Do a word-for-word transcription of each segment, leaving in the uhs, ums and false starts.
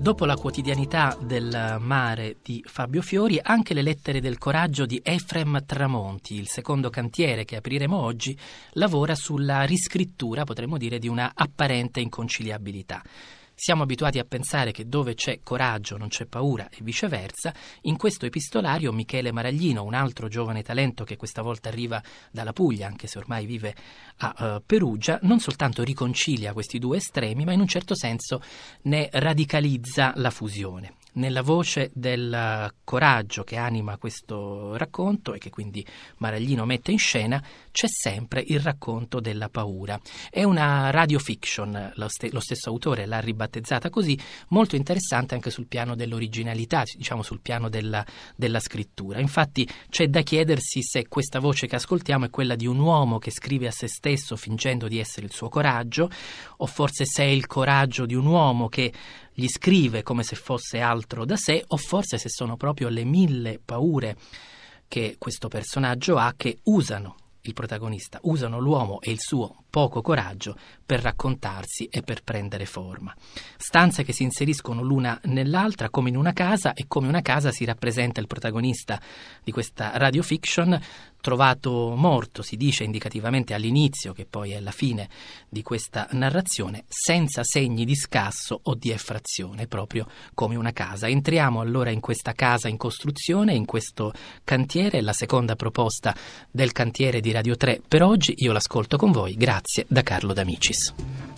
Dopo la quotidianità del mare di Fabio Fiori, anche le lettere del coraggio di Efrem Tramonti, il secondo cantiere che apriremo oggi, lavora sulla riscrittura, potremmo dire, di una apparente inconciliabilità. Siamo abituati a pensare che dove c'è coraggio non c'è paura e viceversa. In questo epistolario Michele Maraglino, un altro giovane talento che questa volta arriva dalla Puglia, anche se ormai vive a uh, Perugia, non soltanto riconcilia questi due estremi, ma in un certo senso ne radicalizza la fusione. Nella voce del coraggio che anima questo racconto e che quindi Maraglino mette in scena c'è sempre il racconto della paura. È una radio fiction, lo, st- lo stesso autore l'ha ribattezzata così, molto interessante anche sul piano dell'originalità, diciamo sul piano della, della scrittura. Infatti c'è da chiedersi se questa voce che ascoltiamo è quella di un uomo che scrive a se stesso fingendo di essere il suo coraggio, o forse se è il coraggio di un uomo che gli scrive come se fosse altro da sé, o forse se sono proprio le mille paure che questo personaggio ha che usano il protagonista, usano l'uomo e il suo poco coraggio per raccontarsi e per prendere forma. Stanze che si inseriscono l'una nell'altra come in una casa, e come una casa si rappresenta il protagonista di questa radio fiction trovato morto, si dice indicativamente all'inizio, che poi è la fine di questa narrazione, senza segni di scasso o di effrazione, proprio come una casa. Entriamo allora in questa casa in costruzione, in questo cantiere, la seconda proposta del cantiere di Radio tre per oggi. Io l'ascolto con voi, grazie, da Carlo D'Amicis.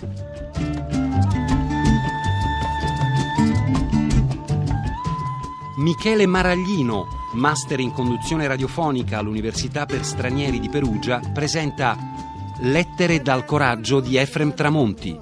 Michele Maraglino, master in conduzione radiofonica all'Università per Stranieri di Perugia, presenta Lettere dal coraggio di Efrem Tramonti.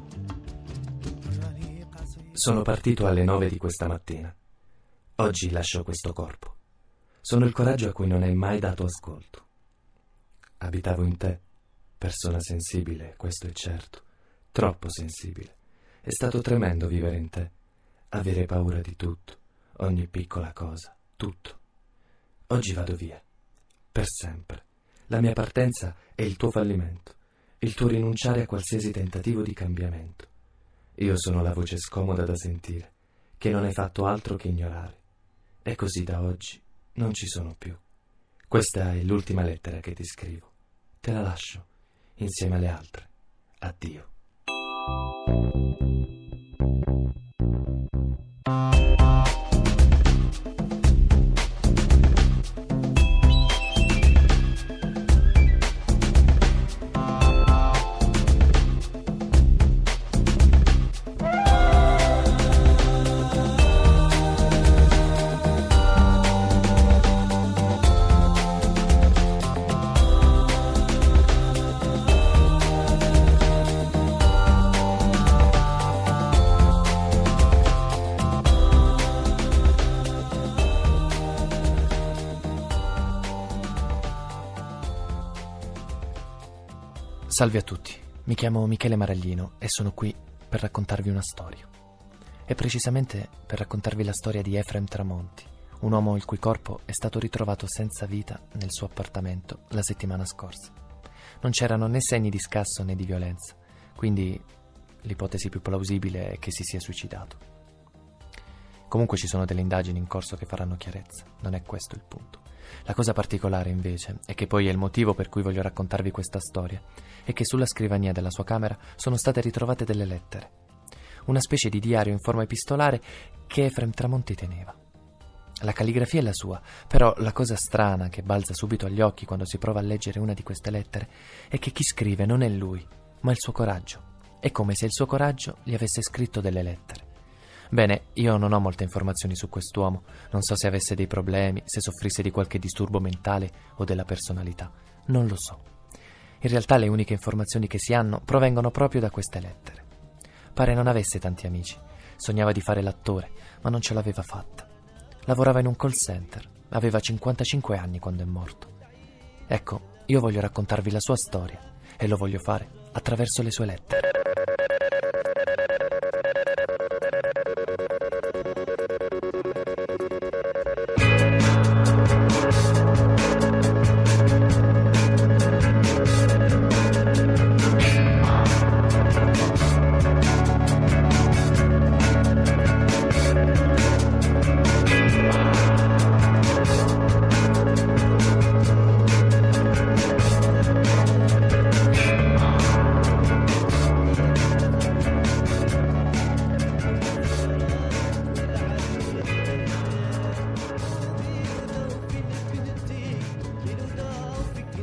Sono partito alle nove di questa mattina. Oggi lascio questo corpo. Sono il coraggio a cui non hai mai dato ascolto. Abitavo in te, persona sensibile, questo è certo, troppo sensibile. È stato tremendo vivere in te, avere paura di tutto, ogni piccola cosa, tutto. Oggi vado via, per sempre. La mia partenza è il tuo fallimento, il tuo rinunciare a qualsiasi tentativo di cambiamento. Io sono la voce scomoda da sentire, che non hai fatto altro che ignorare. E così da oggi non ci sono più. Questa è l'ultima lettera che ti scrivo. Te la lascio, insieme alle altre. Addio. Salve a tutti, mi chiamo Michele Maraglino e sono qui per raccontarvi una storia. E precisamente per raccontarvi la storia di Efrem Tramonti, un uomo il cui corpo è stato ritrovato senza vita nel suo appartamento la settimana scorsa. Non c'erano né segni di scasso né di violenza, quindi l'ipotesi più plausibile è che si sia suicidato. Comunque ci sono delle indagini in corso che faranno chiarezza, non è questo il punto. La cosa particolare invece, e che poi è il motivo per cui voglio raccontarvi questa storia, è che sulla scrivania della sua camera sono state ritrovate delle lettere, una specie di diario in forma epistolare che Efrem Tramonti teneva. La calligrafia è la sua, però la cosa strana che balza subito agli occhi quando si prova a leggere una di queste lettere è che chi scrive non è lui, ma il suo coraggio. È come se il suo coraggio gli avesse scritto delle lettere. Bene, io non ho molte informazioni su quest'uomo, non so se avesse dei problemi, se soffrisse di qualche disturbo mentale o della personalità, non lo so. In realtà le uniche informazioni che si hanno provengono proprio da queste lettere. Pare non avesse tanti amici, sognava di fare l'attore, ma non ce l'aveva fatta. Lavorava in un call center, aveva cinquantacinque anni quando è morto. Ecco, io voglio raccontarvi la sua storia e lo voglio fare attraverso le sue lettere.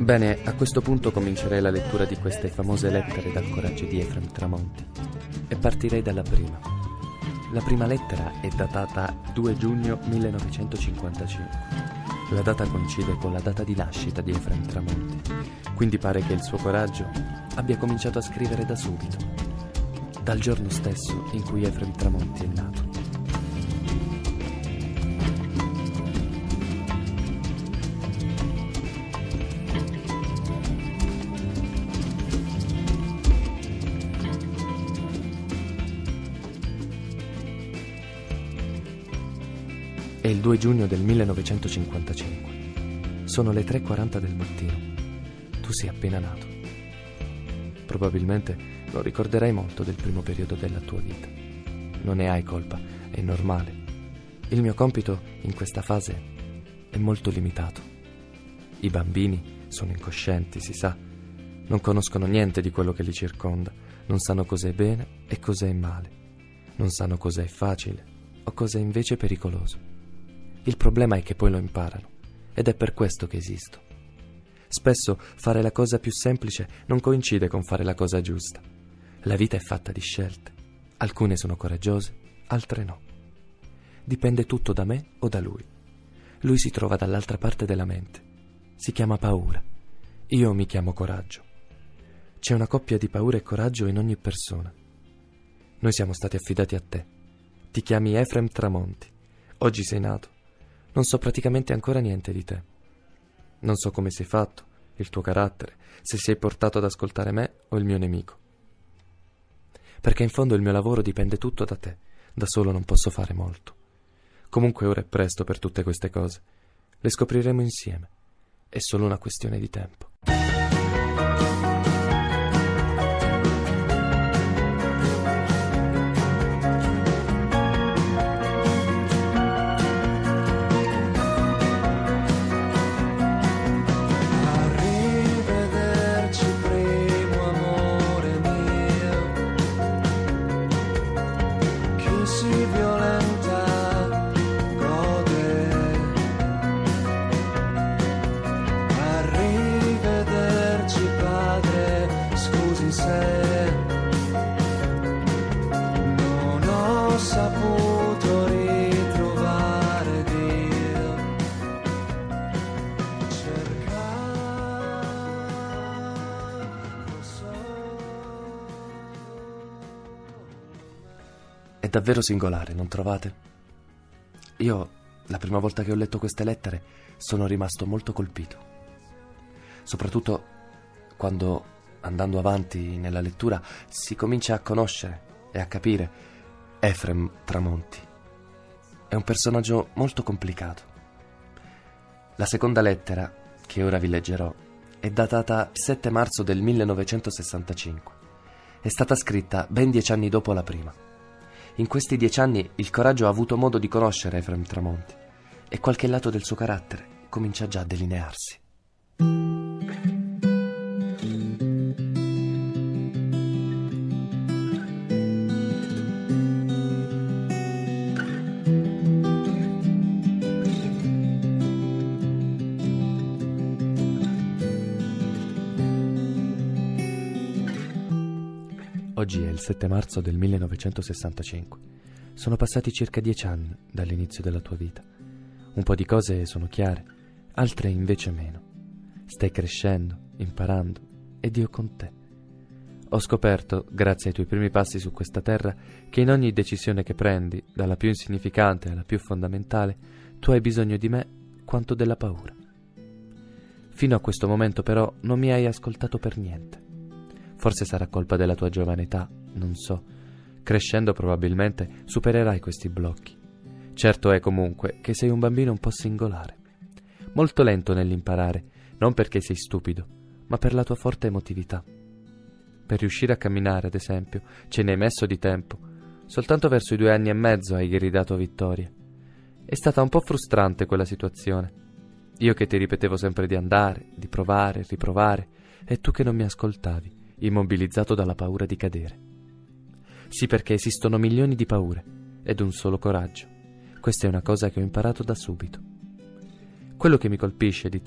Bene, a questo punto comincerei la lettura di queste famose lettere dal coraggio di Efrem Tramonti e partirei dalla prima. La prima lettera è datata due giugno millenovecentocinquantacinque. La data coincide con la data di nascita di Efrem Tramonti, quindi pare che il suo coraggio abbia cominciato a scrivere da subito, dal giorno stesso in cui Efrem Tramonti è nato. È il due giugno del millenovecentocinquantacinque. Sono le tre e quaranta del mattino. Tu sei appena nato. Probabilmente non ricorderai molto del primo periodo della tua vita. Non ne hai colpa, è normale. Il mio compito in questa fase è molto limitato. I bambini sono incoscienti, si sa. Non conoscono niente di quello che li circonda. Non sanno cos'è bene e cos'è male. Non sanno cos'è facile o cos'è invece pericoloso. Il problema è che poi lo imparano, ed è per questo che esisto. Spesso fare la cosa più semplice non coincide con fare la cosa giusta. La vita è fatta di scelte. Alcune sono coraggiose, altre no. Dipende tutto da me o da lui. Lui si trova dall'altra parte della mente. Si chiama paura. Io mi chiamo coraggio. C'è una coppia di paura e coraggio in ogni persona. Noi siamo stati affidati a te. Ti chiami Efrem Tramonti. Oggi sei nato. Non so praticamente ancora niente di te. Non so come sei fatto, il tuo carattere, se sei portato ad ascoltare me o il mio nemico. Perché in fondo il mio lavoro dipende tutto da te. Da solo non posso fare molto. Comunque ora è presto per tutte queste cose. Le scopriremo insieme. È solo una questione di tempo. Non ho saputo ritrovare Dio, cercavo solo. È davvero singolare, non trovate? Io, la prima volta che ho letto queste lettere, sono rimasto molto colpito. Soprattutto quando, andando avanti nella lettura, si comincia a conoscere e a capire Efrem Tramonti. È un personaggio molto complicato. La seconda lettera, che ora vi leggerò, è datata il sette marzo del millenovecentosessantacinque. È stata scritta ben dieci anni dopo la prima. In questi dieci anni il coraggio ha avuto modo di conoscere Efrem Tramonti e qualche lato del suo carattere comincia già a delinearsi. Oggi è il sette marzo del millenovecentosessantacinque. Sono passati circa dieci anni dall'inizio della tua vita. Un po' di cose sono chiare, altre invece meno. Stai crescendo, imparando, ed io con te. Ho scoperto, grazie ai tuoi primi passi su questa terra, che in ogni decisione che prendi, dalla più insignificante alla più fondamentale, tu hai bisogno di me quanto della paura. Fino a questo momento però non mi hai ascoltato per niente. Forse sarà colpa della tua giovane età, non so. Crescendo probabilmente supererai questi blocchi. Certo è comunque che sei un bambino un po' singolare. Molto lento nell'imparare, non perché sei stupido, ma per la tua forte emotività. Per riuscire a camminare, ad esempio, ce ne hai messo di tempo. Soltanto verso i due anni e mezzo hai gridato vittoria. È stata un po' frustrante quella situazione. Io che ti ripetevo sempre di andare, di provare, riprovare, e tu che non mi ascoltavi, immobilizzato dalla paura di cadere. Sì, perché esistono milioni di paure ed un solo coraggio. Questa è una cosa che ho imparato da subito. Quello che mi colpisce di te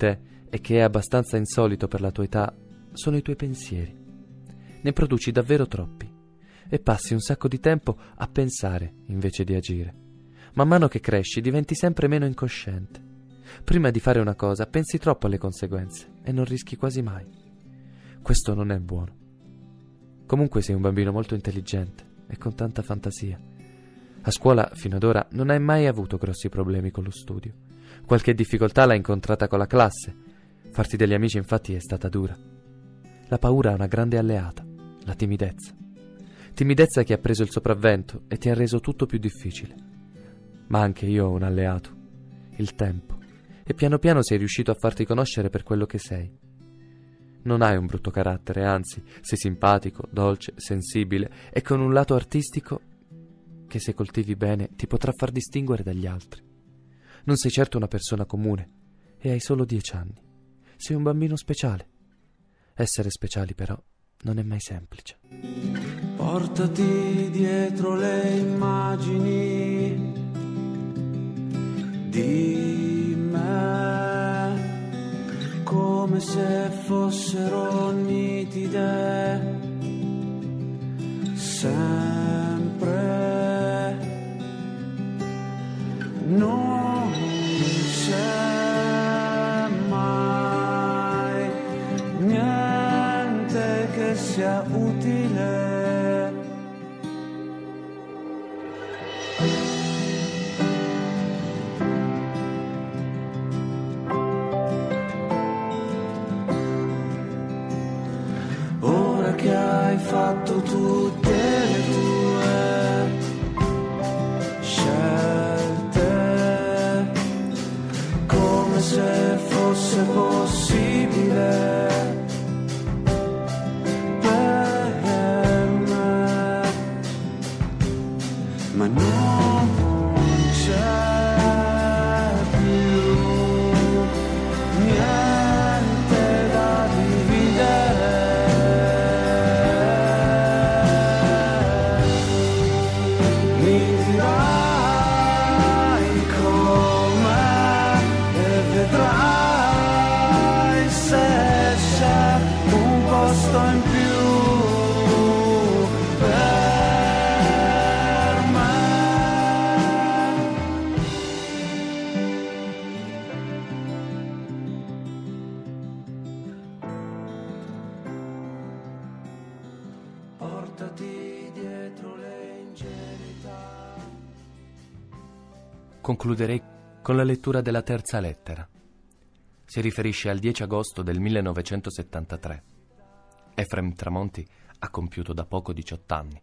e che è abbastanza insolito per la tua età sono i tuoi pensieri. Ne produci davvero troppi e passi un sacco di tempo a pensare invece di agire. Man mano che cresci diventi sempre meno incosciente. Prima di fare una cosa pensi troppo alle conseguenze e non rischi quasi mai. Questo non è buono. Comunque sei un bambino molto intelligente e con tanta fantasia. A scuola fino ad ora non hai mai avuto grossi problemi con lo studio. Qualche difficoltà l'hai incontrata con la classe. Farti degli amici infatti è stata dura. La paura è una grande alleata, la timidezza. Timidezza che ha preso il sopravvento e ti ha reso tutto più difficile. Ma anche io ho un alleato, il tempo, e piano piano sei riuscito a farti conoscere per quello che sei. Non hai un brutto carattere, anzi, sei simpatico, dolce, sensibile e con un lato artistico che se coltivi bene ti potrà far distinguere dagli altri. Non sei certo una persona comune e hai solo dieci anni. Sei un bambino speciale. Essere speciali però non è mai semplice. Portati dietro le immagini di me come se fossero nitide sempre. Non c'è mai niente che sia utile. Ora che hai fatto tutte le tue scelte, come se fosse possibile per me, ma non c'è più niente da dividere. Mi dirai com'è e vedrai se c'è un posto in più per me. Portati dietro le ingenuità. Concluderei con la lettura della terza lettera. Si riferisce al dieci agosto del millenovecentosettantatré. Efrem Tramonti ha compiuto da poco diciotto anni.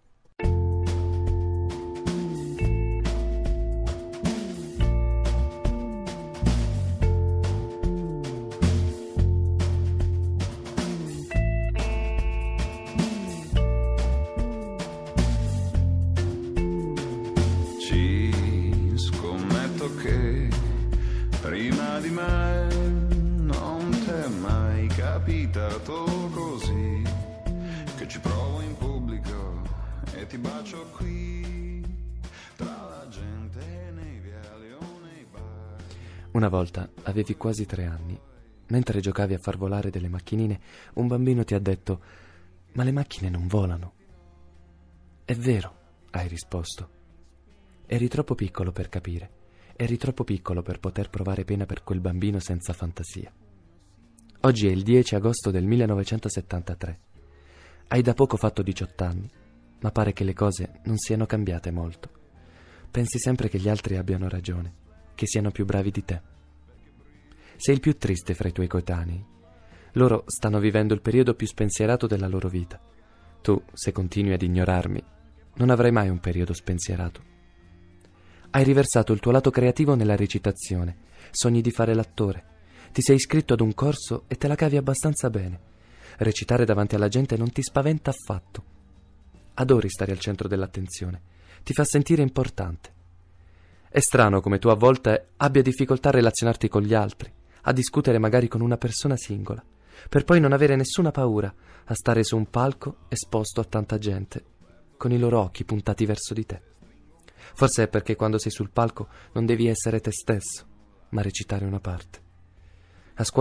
Ci scommetto che prima di me non t'è mai capitato così, che ci provo in pubblico e ti bacio qui tra la gente nei viali o nei bar. Una volta avevi quasi tre anni. Mentre giocavi a far volare delle macchinine, un bambino ti ha detto: «Ma le macchine non volano». «È vero», hai risposto. Eri troppo piccolo per capire. Eri troppo piccolo per poter provare pena per quel bambino senza fantasia. Oggi è il dieci agosto del millenovecentosettantatré. Hai da poco fatto diciotto anni, ma pare che le cose non siano cambiate molto. Pensi sempre che gli altri abbiano ragione, che siano più bravi di te. Sei il più triste fra i tuoi coetanei. Loro stanno vivendo il periodo più spensierato della loro vita. Tu, se continui ad ignorarmi, non avrai mai un periodo spensierato. Hai riversato il tuo lato creativo nella recitazione, sogni di fare l'attore. Ti sei iscritto ad un corso e te la cavi abbastanza bene. Recitare davanti alla gente non ti spaventa affatto. Adori stare al centro dell'attenzione. Ti fa sentire importante. È strano come tu a volte abbia difficoltà a relazionarti con gli altri, a discutere magari con una persona singola, per poi non avere nessuna paura a stare su un palco esposto a tanta gente, con i loro occhi puntati verso di te. Forse è perché quando sei sul palco non devi essere te stesso, ma recitare una parte. A scuola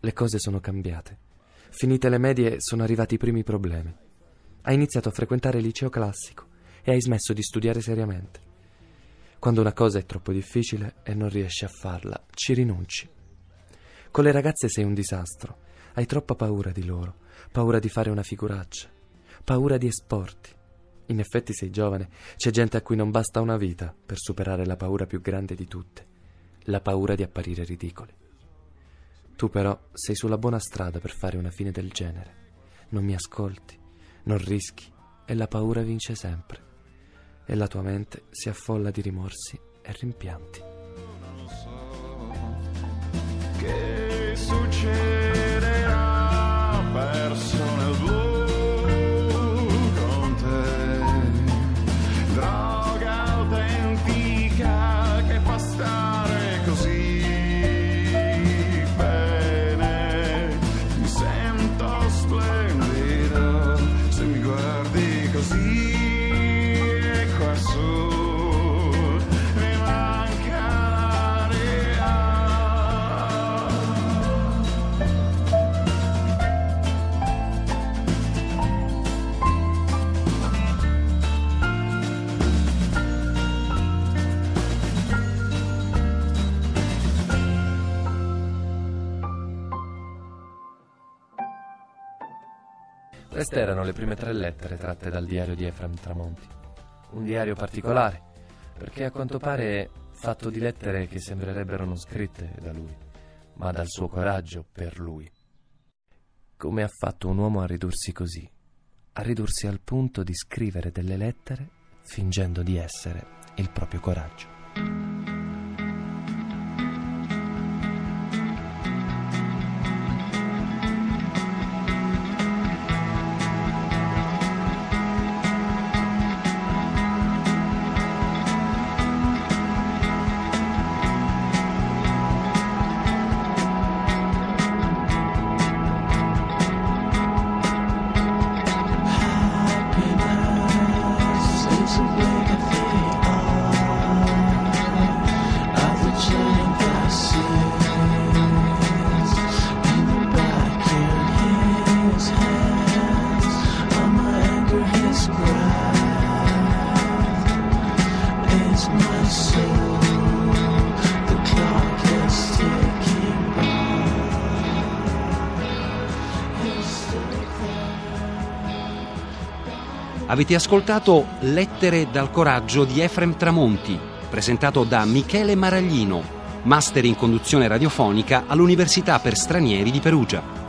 le cose sono cambiate. Finite le medie sono arrivati i primi problemi. Hai iniziato a frequentare il liceo classico e hai smesso di studiare seriamente. Quando una cosa è troppo difficile e non riesci a farla, ci rinunci. Con le ragazze sei un disastro. Hai troppa paura di loro, paura di fare una figuraccia, paura di esporti. In effetti sei giovane, c'è gente a cui non basta una vita per superare la paura più grande di tutte, la paura di apparire ridicoli. Tu però sei sulla buona strada per fare una fine del genere. Non mi ascolti, non rischi e la paura vince sempre. E la tua mente si affolla di rimorsi e rimpianti. Non so che succederà, perso nel blu con te. Droga autentica che fa stare così bene. Mi sento splendido se mi guardi così. Queste erano le prime tre lettere tratte dal diario di Efrem Tramonti. Un diario particolare, perché a quanto pare fatto di lettere che sembrerebbero non scritte da lui, ma dal suo coraggio per lui. Come ha fatto un uomo a ridursi così? A ridursi al punto di scrivere delle lettere fingendo di essere il proprio coraggio. Avete ascoltato Lettere dal coraggio di Efrem Tramonti, presentato da Michele Maraglino, master in conduzione radiofonica all'Università per Stranieri di Perugia.